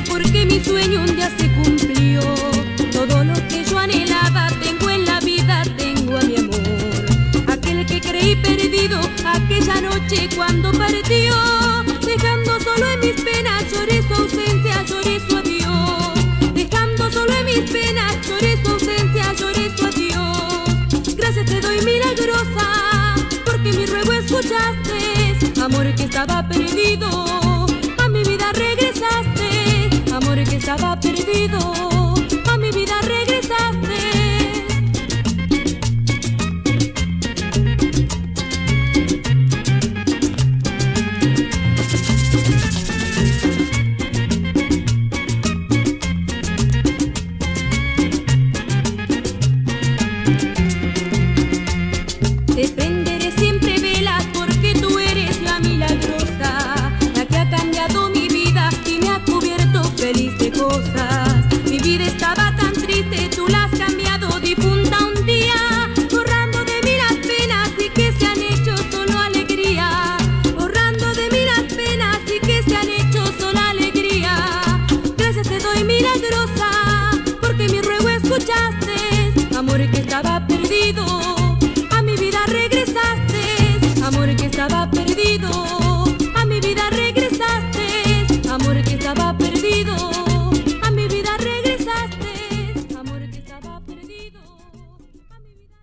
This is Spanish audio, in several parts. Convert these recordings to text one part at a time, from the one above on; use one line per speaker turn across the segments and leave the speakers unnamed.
porque mi sueño un día se cumplió. Todo lo que yo anhelaba tengo en la vida, tengo a mi amor, aquel que creí perdido aquella noche cuando partió, dejando solo en mis penas. Lloré su ausencia, lloré su adiós, dejando solo en mis penas. Lloré su ausencia, lloré su adiós. Gracias te doy, milagrosa, porque mi ruego escuchaste. Amor que estaba perdido, a mi vida regresaste. Amor que estaba perdido, a mi vida regresaste. Te prenderé siempre velas porque tú eres la milagrosa, la que ha cambiado mi vida y me ha cubierto feliz de cosas. Mi vida estaba tan triste, tú la has cambiado, difunta un día, borrando de mí las penas y que se han hecho solo alegría, borrando de mí las penas y que se han hecho solo alegría. Gracias te doy, milagrosa, porque mi ruego escuchaste. Amor que estaba perdido, a mi vida regresaste. Amor que estaba perdido, a mi vida regresaste. Amor que estaba perdido, a mi vida regresaste. Amor que estaba perdido, a mi vida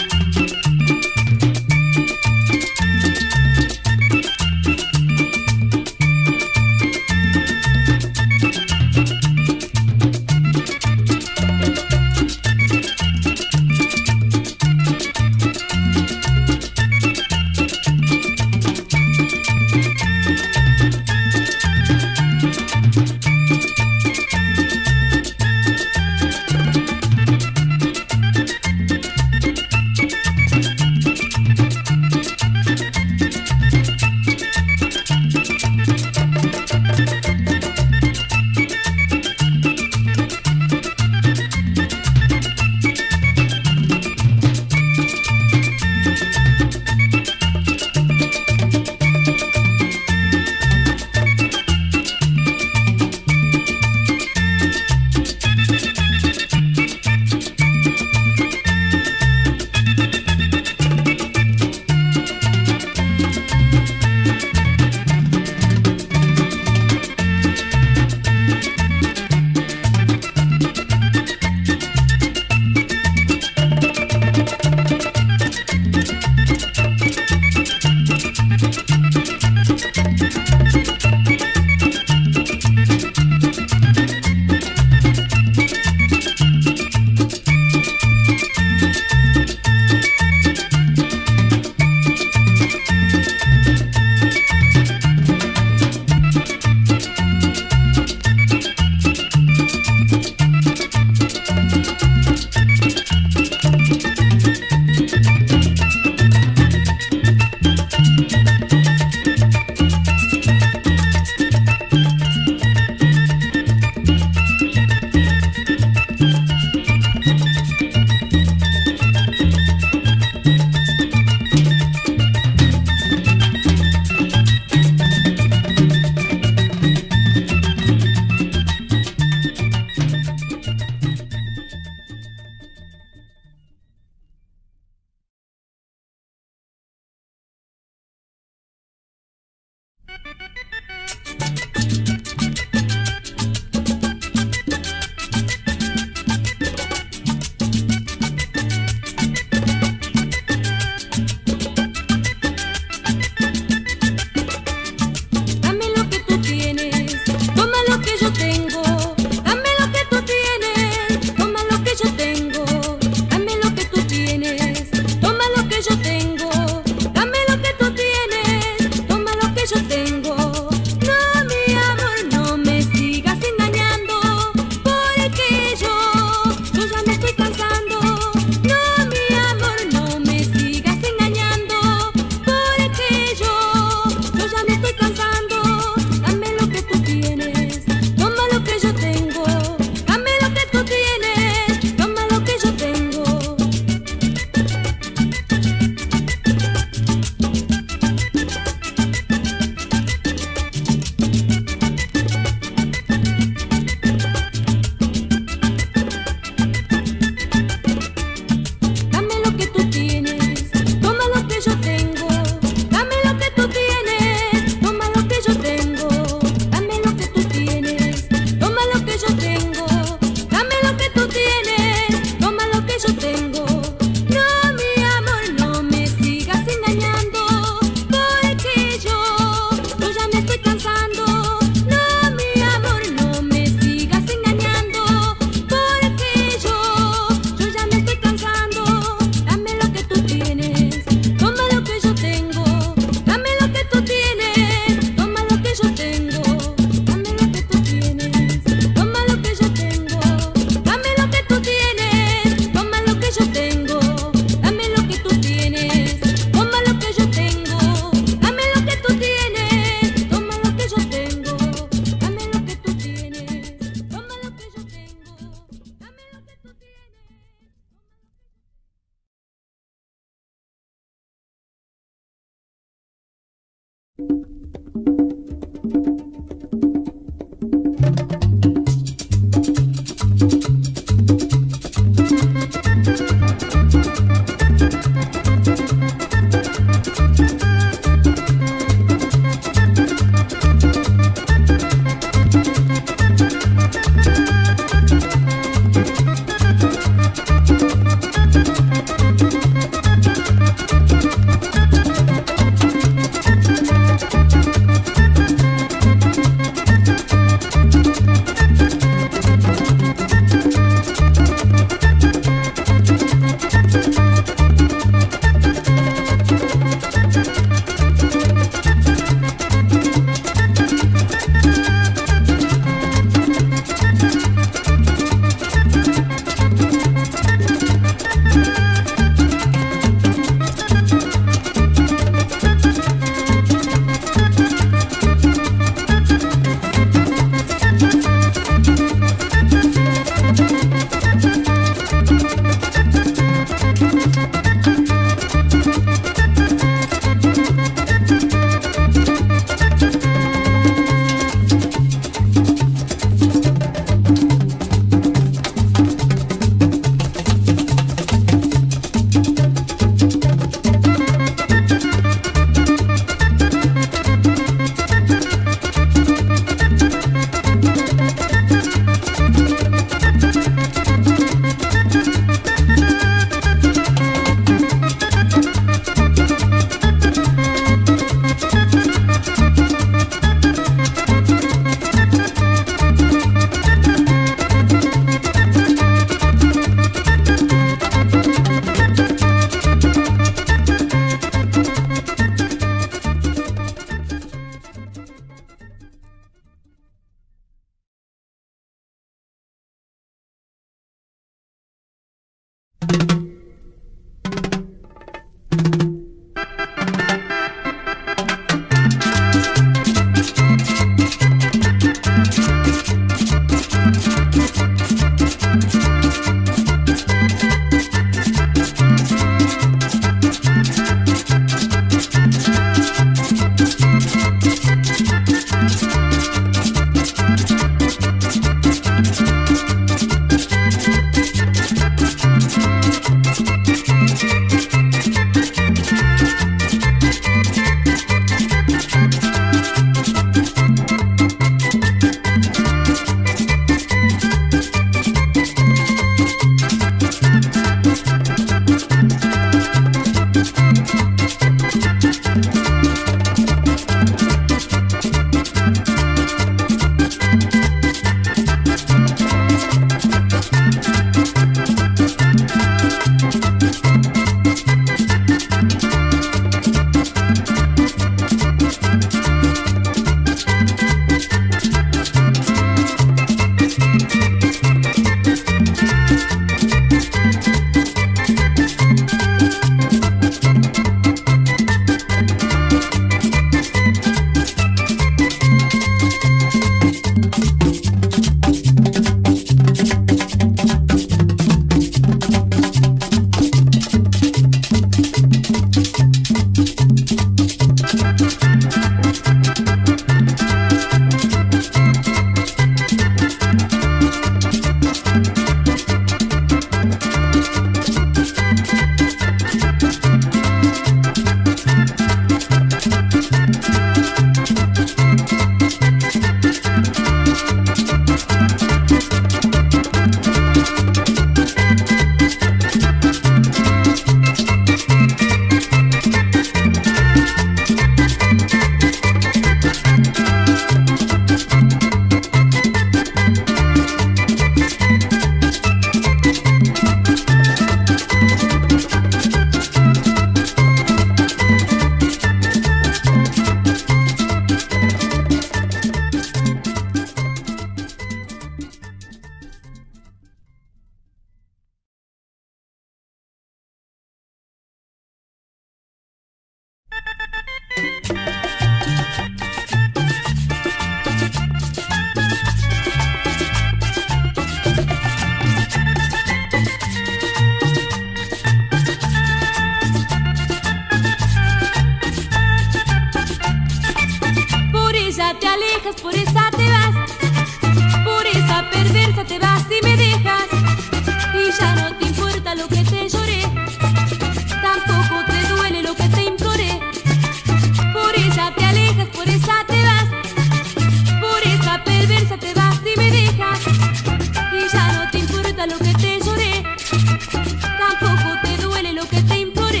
alejas, por esa te vas, por esa perversa te vas y me dejas. Y ya no te importa lo que te lloré, tampoco te duele lo que te imploré. Por ella te alejas, por esa te vas, por esa perversa te vas y me dejas. Y ya no te importa lo que te lloré, tampoco te duele lo que te imploré.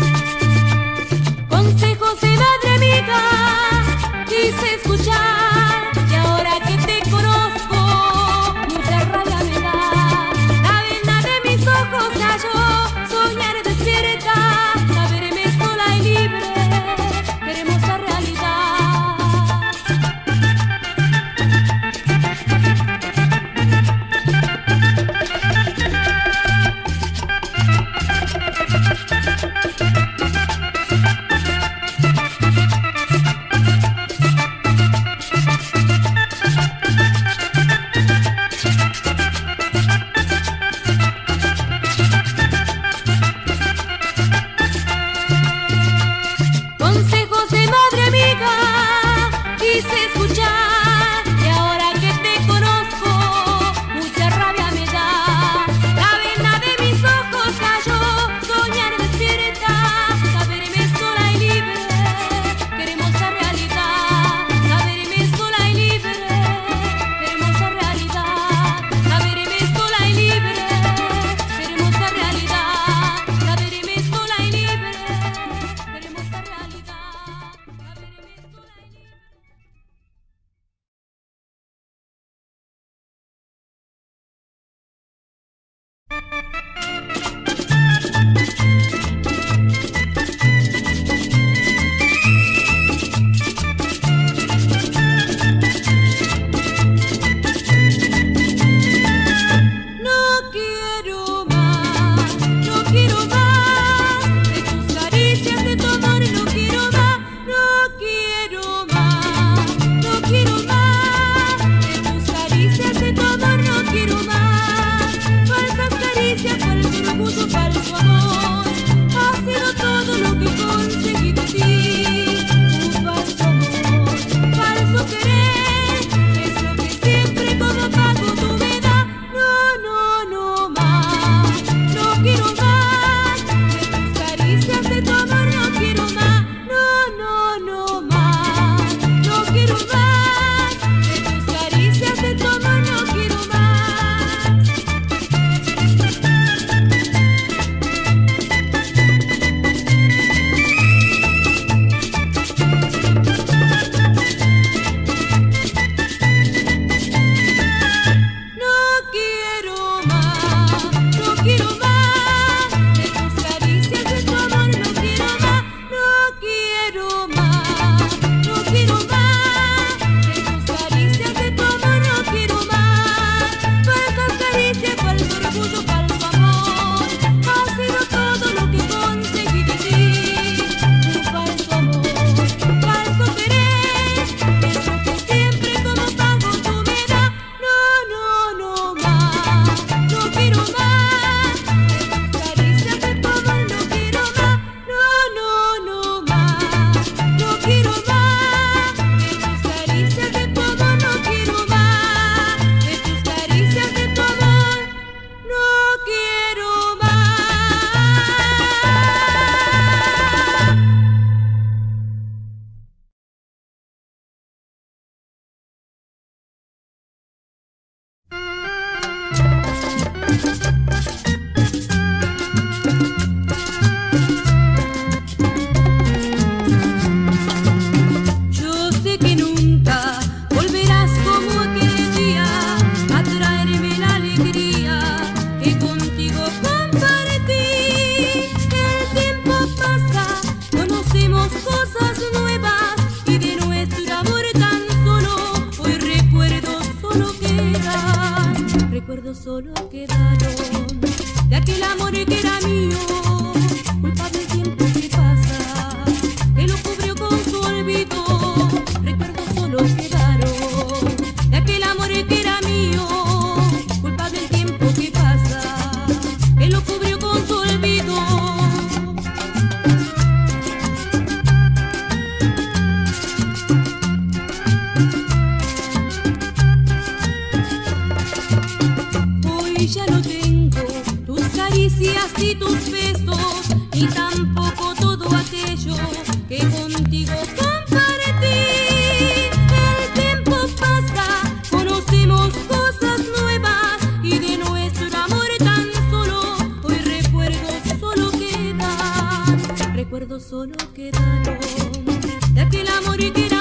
Consejos de madre amiga quise escuchar, y ahora que te conozco mucha rabia me da. La venda de mis ojos cayó, soñar despierta, saberme sola y libre, queremos la realidad. Consejos de madre amiga quise escuchar, y ahora que te conozco mucha rabia me da. La venda de mis ojos cayó, soñar despierta, saberme sola y libre, queremos la realidad. Saberme sola y libre, queremos la realidad. Saberme sola y libre, queremos la realidad. Saberme sola y libre, queremos la realidad. No quiero más, no quiero más de tus caricias, de tu amor, no quiero más, no quiero más, no quiero más de tus caricias, de tu amor, no quiero más. Falsas caricias, falso orgullo, falso amor, ha sido todo lo que conseguí de ti. Un falso amor, falso querer, es lo que siempre como pago tú me das. No más, no quiero más de tus caricias, de tu amor, no quiero más. No más, no quiero más de tus caricias, de tu amor, no quiero más. No quiero más, no quiero más de tus caricias, de tu amor, no quiero más. No quiero más, no quiero más de tus caricias, de tu amor, no quiero más. Falsas caricias, falso orgullo, falso amor, ha sido todo lo que conseguí de ti. Un falso amor, falso querer, es lo que siempre como pago tú me das. No más, no quiero más de tus caricias, de tu amor, no quiero más. No más, no quiero más de tus caricias, de tu amor, no quiero más. De tus caricias, de tu amor, no quiero más. Yo sé que nunca volverás como aquel día a traerme la alegría que contigo compartí. El tiempo pasa, conocemos cosas nuevas, y de nuestro amor tan solo hoy recuerdos solo quedan. Recuerdos solo quedaron de aquel amor que era mío, culpa del tiempo que pasa, que lo cubrió con su olvido. Recuerdos solo quedaron de aquel amor que era mío, culpa del tiempo que pasa, que lo cubrió con su olvido. besos, ni tampoco todo aquello que contigo compartí. El tiempo pasa, conocemos cosas nuevas y de nuestro amor tan solo hoy recuerdos solo quedaron de aquel amor que